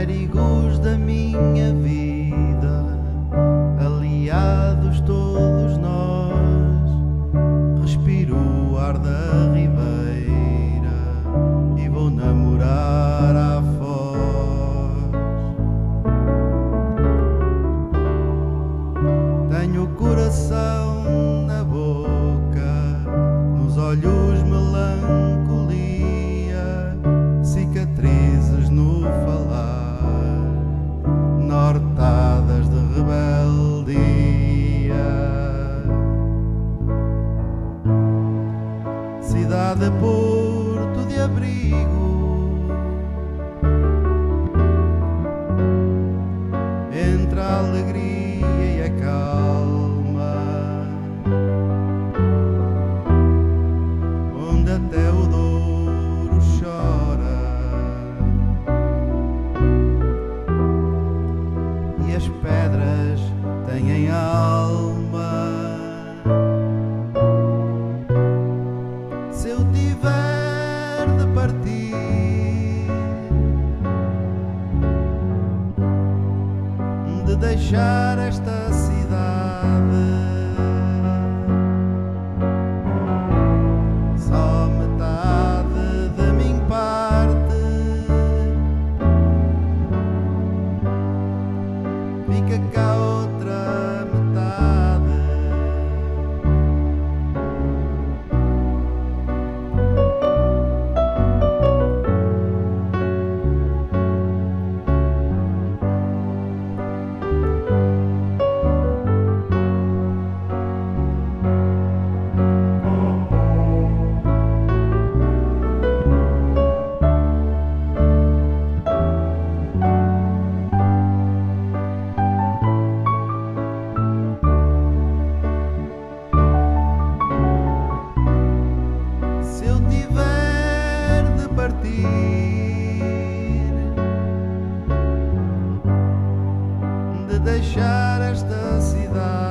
perigos da minha vida, aliados todos nós. Respiro o ar da ribeira e vou namorar à Foz. Tenho o coração na boca, nos olhos melancolia, cicatrizes no falar, nortadas de rebeldia. Cidade, porto de abrigo, entre a alegria e a calma, onde até o Douro chora e as pedras têm alma. Se eu tiver de partir, de deixar esta cidade, só metade de minha parte fica cá, outra metade. Se eu tiver de partir, de deixar esta cidade,